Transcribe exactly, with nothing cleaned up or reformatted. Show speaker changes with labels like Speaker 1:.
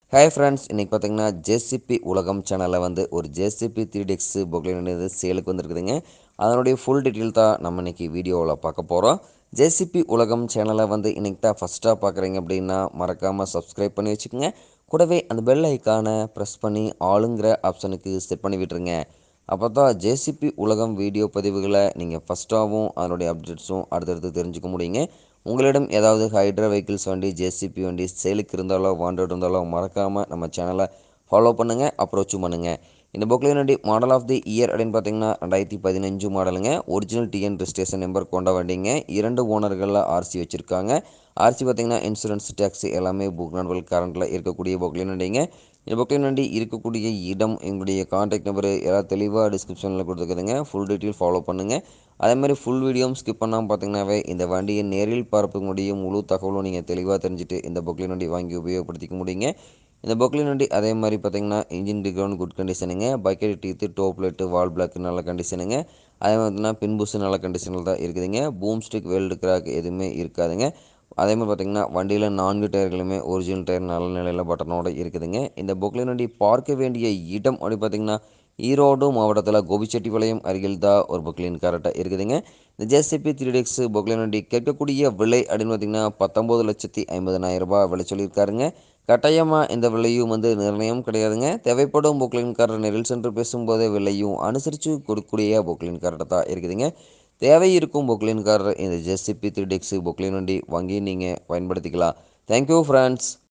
Speaker 1: Hi friends, இன்றைக்கி பார்த்தீங்கன்னா JCB உலகம் சேனலில் வந்து ஒரு ஜேசிபி த்ரீ டெக்ஸு பொக்லைன் சேலுக்கு வந்துருக்குதுங்க. அதனுடைய ஃபுல் டீட்டெயில் தான் நம்ம இன்றைக்கி வீடியோவில் பார்க்க போகிறோம். ஜேசிபி உலகம் சேனலை வந்து இன்றைக்கி தான் ஃபஸ்ட்டாக பார்க்குறீங்க அப்படின்னா மறக்காமல் சப்ஸ்கிரைப் பண்ணி வச்சுக்கோங்க. கூடவே அந்த பெல் ஐக்கானை ப்ரெஸ் பண்ணி ஆளுங்கிற ஆப்ஷனுக்கு செட் பண்ணி விட்டுருங்க. அப்போ தான் ஜேசிபி உலகம் வீடியோ பதிவுகளை நீங்கள் ஃபஸ்ட்டாகவும் அதனுடைய அப்டேட்ஸும் அடுத்தடுத்து தெரிஞ்சுக்க முடியுங்க. உங்களிடம் ஏதாவது ஹைட்ரா வெஹிக்கிள்ஸ் வண்டி, ஜேசிபி வண்டி சேலுக்கு இருந்தாலோ வாண்டட் இருந்தாலோ மறக்காமல் நம்ம சேனலை ஃபாலோ பண்ணுங்கள், அப்ரோச்சும் பண்ணுங்கள். இந்த பொக்லைன் வண்டி மாடல் ஆஃப் தி இயர் அப்படின்னு பார்த்தீங்கன்னா ரெண்டாயிரத்தி பதினஞ்சு மாடலுங்க. ஒரிஜினல் டிஎன் ரிஜிஸ்ட்ரேஷன் நம்பர் கொண்ட வண்டிங்க. இரண்டு ஓனர்களில் ஆர்சி வச்சுருக்காங்க. ஆர்சி பார்த்தீங்கன்னா இன்சூரன்ஸ் டேக்ஸ் எல்லாமே புக் நண்பல் கரண்ட்டில் இருக்கக்கூடிய பொக்லைன் வண்டிங்க. இந்த பொக்லைன் வண்டி இருக்கக்கூடிய இடம், எங்களுடைய கான்டாக்ட் நம்பரு எல்லாம் தெளிவாக டிஸ்கிரிப்ஷனில் கொடுத்துருக்குதுங்க. ஃபுல் டீட்டெயில் ஃபாலோ பண்ணுங்கள். அதே மாதிரி ஃபுல் வீடியோவும் ஸ்கிப் பண்ணாமல் பார்த்தீங்கன்னாவே இந்த வண்டியை நேரில் பார்க்கக்கூடிய முழு தகவலும் நீங்கள் தெளிவாக தெரிஞ்சுட்டு இந்த பொக்லைன் வண்டி வாங்கி உபயோகப்படுத்திக்க முடியுங்க. இந்த பொக்லைன் வண்டி அதே மாதிரி பார்த்தீங்கன்னா இன்ஜின் டிக்ரவுண்ட் குட் கண்டிஷனுங்க. Bucket teeth, top light, valve block நல்ல கண்டிஷனுங்க. அதே பார்த்தீங்கன்னா பின்புஸ் நல்ல கண்டிஷனில் தான் இருக்குதுங்க. பூம் ஸ்டிக், வெல்டு கிராக் எதுவுமே இருக்காதுங்க. அதே மாதிரி பார்த்தீங்கன்னா வண்டியில் நான்கு டயர்களுமே ஒரிஜினல் டயர் நல்ல நிலையில் பட்டனோடு இருக்குதுங்க. இந்த பொக்லைன் வண்டி பார்க்க வேண்டிய இடம் அப்படி பார்த்தீங்கன்னா ஈரோடு மாவட்டத்தில் கோபிச்செட்டிப்பாளையம் அருகில் தான் ஒரு பொக்லைன் கரெக்டாக இருக்குதுங்க. இந்த ஜேசிபி த்ரீ டெக்ஸ் பொக்லைன் வண்டி கேட்கக்கூடிய விலை அப்படின்னு பார்த்தீங்கன்னா பத்தொம்பது லட்சத்தி ஐம்பதனாயிரம் ரூபாய் விலை சொல்லியிருக்காருங்க. கட்டாயமாக இந்த விலையும் வந்து நிர்ணயம் கிடையாதுங்க. தேவைப்படும் பொக்லைன்காரர் நேரில் சென்று பேசும்போதே விலையும் அனுசரித்து கொடுக்கக்கூடிய பொக்லைன் கரெக்டாக தான் இருக்குதுங்க. தேவை இருக்கும் பொக்லைன்காரர் இந்த ஜேசிபி த்ரீ டெக்ஸ் பொக்லைன் வண்டி வாங்கி நீங்கள் பயன்படுத்திக்கலாம். Thank you friends.